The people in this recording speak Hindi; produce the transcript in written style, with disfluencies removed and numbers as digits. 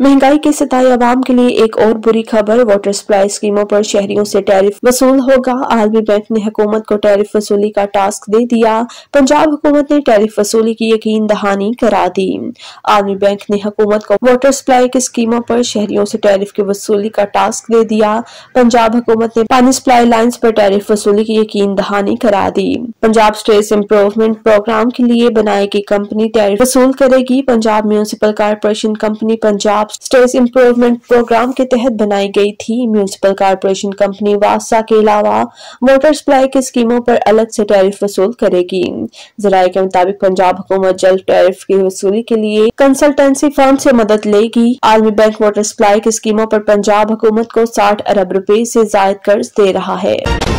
महंगाई के सताए अवाम के लिए एक और बुरी खबर। वाटर सप्लाई स्कीमों पर शहरियों से टैरिफ वसूल होगा। आलमी बैंक ने हुकूमत को टैरिफ वसूली का टास्क दे दिया। पंजाब हुकूमत ने टैरिफ वसूली की यकीन दहानी करा दी। आलमी बैंक ने हुकूमत को वाटर सप्लाई की स्कीमों पर शहरियों से टैरिफ की वसूली का टास्क दे दिया। पंजाब हुकूमत ने पानी सप्लाई लाइन्स पर टैरिफ वसूली की यकीन दहानी करा दी। पंजाब स्ट्रेस इंप्रूवमेंट प्रोग्राम के लिए बनाई गई कंपनी टैरिफ वसूल करेगी। Punjab municipal corporation company Punjab stress improvement programme के तहत बनाई गई थी। म्यूनिसिपल कारपोरेशन कंपनी वासा के अलावा वाटर सप्लाई की स्कीमों पर अलग से टैरिफ वसूल करेगी। जराये के मुताबिक पंजाब हुकूमत जल्द टैरिफ की वसूली के लिए कंसल्टेंसी फर्म से मदद लेगी। आलमी बैंक वाटर सप्लाई की स्कीमों पर पंजाब हुकूमत को 60 अरब रुपए से ज्यादा कर्ज दे रहा है।